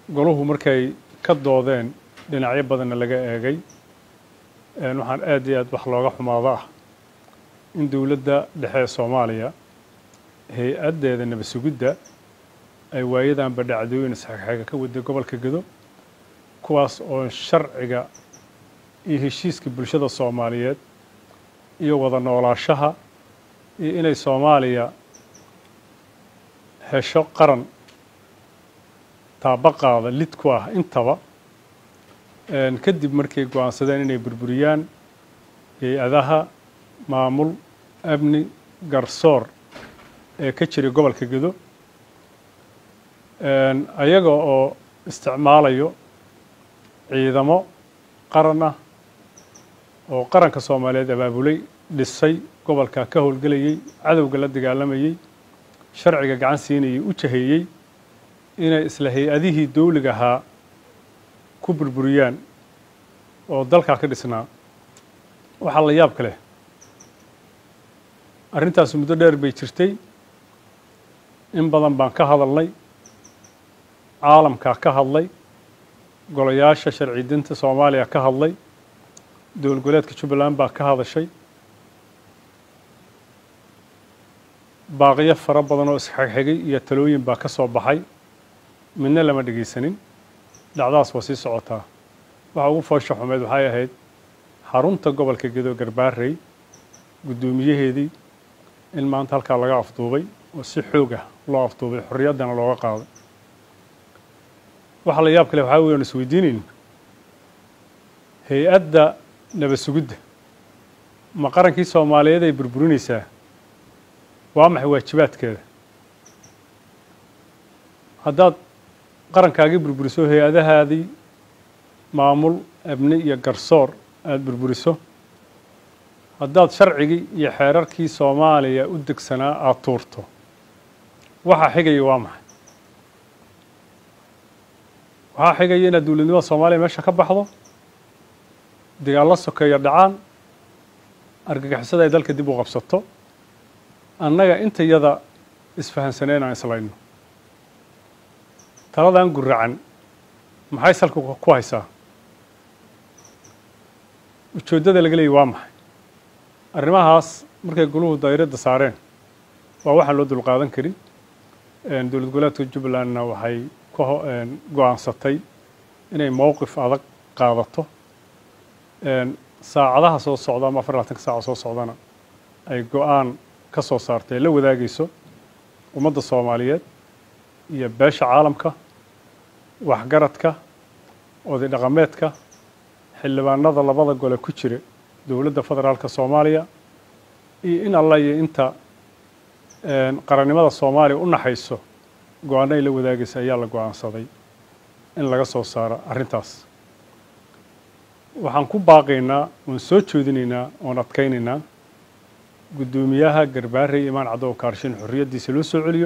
goluhu markay ka doodeen dhinacyo badanna laga eegay waxaan aad iyo aad wax looga xumaado ah in dowladda dhexe ee Soomaaliya hay-addeeda nabad sugidda ay waayadanba dhacdooyin isxigxiga ka waday gobolka Gedo kuwaas oo sharciga iyo heshiiska bulshada Soomaaliyeed iyo wada noolaanshaha iyo inay Soomaaliya hesho qaran taabaqaada lid ku ah intaba kadib markay go'aansadeen inay burburiyaan hay-adaha maamul amni garsoor ee ka jiray gobolka Gedo ayaga oo isticmaalayo ciidamo qaran ah oo qaranka Soomaaliyeed abaabulay dhisay gobolka ka howlgelayay cadawga la dagaalamayay sharciga gacan siinayay u jaheeyay inay isla hay-adihii dawliga ahaa ku burburiyaan oo dalka ka dhisnaa waxa la yaab kale arrintaas muddo dheer bay jirtay in badan baan ka hadalnay caalamka ka hadlay golayaasha sharci dinta Soomaaliya ka hadlay dowlad goboleedka Jubbaland baa ka hadashay baaqiyo fara badan oo isxigxigay iyo talooyin baa ka soo baxay midna lama dhageysanin dhacdaas waa sii socotaa waxa ugu foosho xumeed waxay ahayd xarunta gobolka Gedo Garbaarey gudoomiyaheedii in maanta halka laga afduubay oo si xoog ah loo afduubay xorriyadana looga qaaday waxa la yaab kale waxa weeyaan isweydiinin hay-adda nabad sugidda ma qarankii Soomaaliyeed ay burburinaysaa waa maxay waajibaadkeeda haddaad qarankaagii burburiso hay-adahaadii maamul amni iyo garsoor aad burburiso haddaad sharcigii iyo xeerarkii Soomaaliya u degsanaa aad tuurto waxa xigaya waa maxay waxa xigaya inaad dowladnimada Soomaaliya meesha ka baxdo dagaalo sokeeya dhacaan argagixisada ay dalka dib u qabsato annaga inta yada isfahansaneen aan islayno taladan guracan maxay salka ku haysaa ujeedada laga leeyahay waa maxay arrimahaas markay goluhu daairada saareen waa waxaan loo dulqaadan karin dowlad goboleedka Jubbalandna waxay go'aansatay inay mowqif adag qaadato saacadaha soo socda ama 24 saac soo socdana ay go'aan ka soo saartay la wadaagayso ummadda Soomaaliyeed iyo beesha caalamka waxgaradka oday dhaqameedka xildhibaanada labada gole ku jira dowladda federaalka Soomaaliya iyo in alla iyo inta qarannimada Soomaaliya u naxayso go'aanay la wadaagaysa ayaa la go'aansaday in laga soo saaro arrintaas waxaan ku baaqaynaa oo soo jeedinaynaa oo adkaynaynaa gudoomiyaha Garbaarey Imaan Cadow Kaarshin xorriyadiisa loo soo celiyo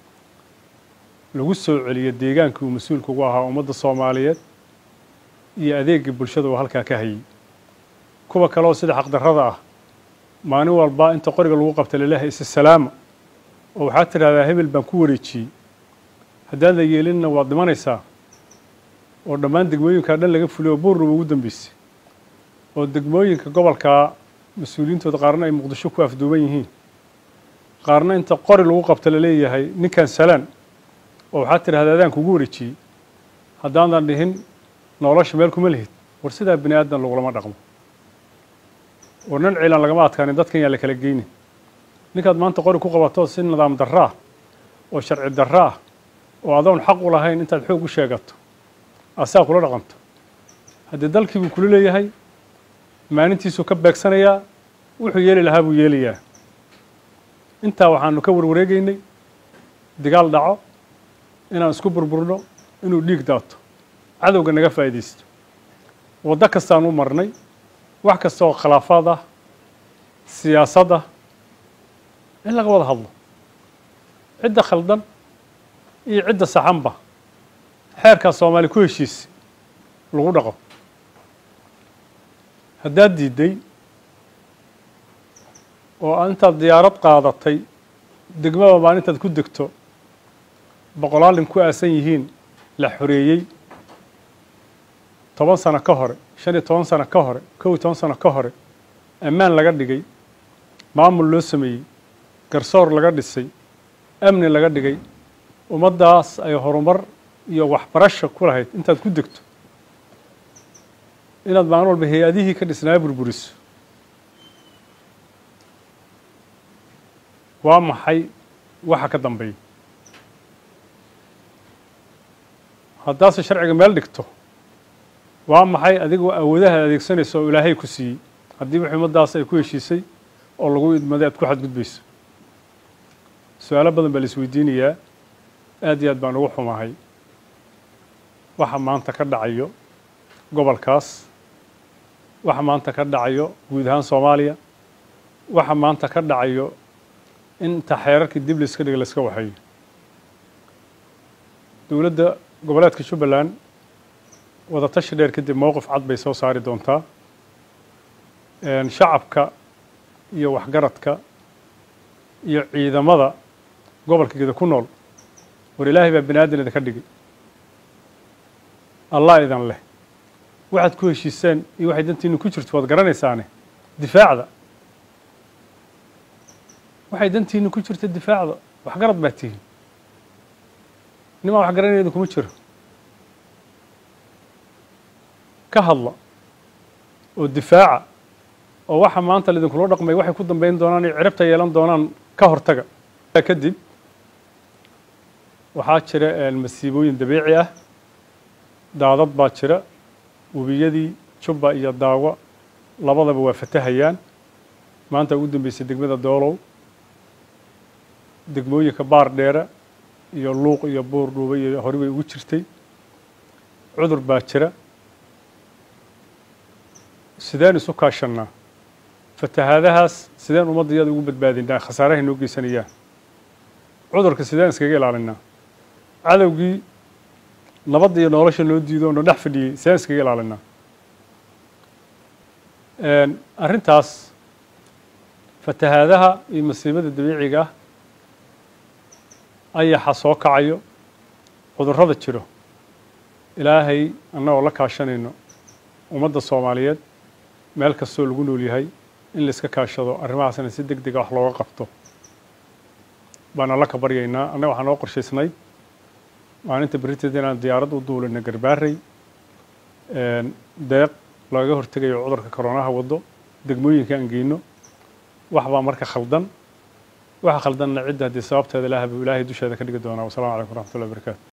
lagu soo celiyo deegaankii uu mas'uulka uga ahaa ummadda Soomaaliyeed iyo adeegga bulshada oo halka ka hayay kuwa kale oo sida xaqdarrada ah maalin walba inta qoriga lagu qabtay leeyahay salaam oo waxa tiraahdaa hebel baan ku wareejiyay haddaan la yeelinna waa dhimanaysaa oo dhammaan degmooyinka dhan laga fuliyo buurna ugu dambeysay oo degmooyinka gobolka mas'uuliyiintooda qaarna ay Muqdisho ku afduuban yihiin qaarna inta qori lagu qabtay leeyahay ninkan salaan oo waxa tiraahdaa adaan kugu wareejiyay haddaan dhihin nolosha meel kuma lihid war sida bini aadan laguma dhaqmo oo nan ciilan lagama adkaanin dadkan yaa la kala geeynin ninkaad maanta qori ku qabato si nidaam darraa oo sharci darraa oo adoon xaq u lahayn intaad xoog u sheegato asaa kula dhaqanto haddii dalkii buu kula leeyahay maalintiisu ka beegsanayaa wuxuu yeeli lahaa buu yeelayaa intaa waxaanu ka warwareegaynay dagaal dhaco inaan isku burburno inuu dhiig daato cadowga naga faa'iideysto waddo kastaan u marnay wax kasta oo khilaafaad ah siyaasad ah in laga wada hadlo cidda khaldan iyo cidda saxanba xeerka Soomaali ku heshiis lagu dhaqo haddaad diiday oo intaad diyaarad qaadatay degmada maalintaad ku degto boqolaal nin ku aasan yihiin la xoreeyey 10 sano ka hor 15 sano ka hor 11 sano ka hor ammaan laga dhigay maamul loo sameeyey garsoor laga dhisay amni laga dhigay ummadaas ay horumar iyo waxbarasho ku lahayd intaad ku degto inaad maalin walba hay-adihii ka dhisnaa burburiso waa maxay waxa ka dambeeya haddaase sharciga meel dhigto waa maxay adigoo awoodaha adeegsanayso oo ilaahay ku siiyey haddii wixii ummadaas ay ku heshiisay oo lagu idmaday aad ku xadgudbayso su-aalo badan baa la isweydiinayaa aad iyo aad baan ugu xumahay waxa maanta ka dhacayo gobolkaas waxa maanta ka dhacayo guud ahaan Soomaaliya waxa maanta ka dhacayo inta xeerarkii dib la iska dhigay la iska waxay dowladda goboleedka Jubbaland wada tashi dheer kadib mowqif cad bay soo saari doontaa shacabka iyo waxgaradka iyo ciidamada gobolkeeda ku nool war ilaahay baa bini'aadan ka dhigay allah idan leh waxaad ku heshiiseen iyo waxay dantiinu ku jirto waad garanaysaane difaacda waxay dantiinu ku jirto difaacda waxgarad baa tihiin nima wax garanaydu kuma jiro ka hadla oo difaaca oo waxa maanta lidinku loo dhaqmay waxay ku dambeyn doonaan iyo ciribta yeelan doonaan ka hortaga kadib waxaa jira masiibooyin dabiici ah daadad baa jira webiyadii Jubba iyo Daawa labadaba waa fatahayaan maanta ugu dambeysay degmada Doolow degmooyinka Baar Dheere iyo Luuq iyo Buur Dhuuba iyo hore way ugu jirtay cudur baa jira sideen isu kaashanaa fatahaadahaas sideen ummadayada ugu badbaadinaa khasaaraha inoo geysanayaan cudurka sideen iskaga ilaalinaa cadawgii nabad iyo nolosha loo diido oo dhex fadhiyay sideen iskaga ilaalinaa arrintaas fatahaadaha iyo masiibada dabiiciga ayaxa soo kacayo cudurrada jiro ilaahay annagoo la kaashanayno ummadda Soomaaliyeed meel kastoo lagu nool yahay in la iska kaashado arrimahaasna si degdeg ah wax looga qabto baan alla ka baryaynaa annaga waxaan oo qorshaysnay maalinta beriteed inaan diyaarad u duulino Garbaarey deeq laga hortagayo cudurka koronaha wado degmooyinka aan geyno wax baa marka khaldan waxa khaldanna cidda hadii sababteeda ilaahay dusheeda ka dhigi doona wassalaamu calaykum waraxmatullaahi wabarakaatuh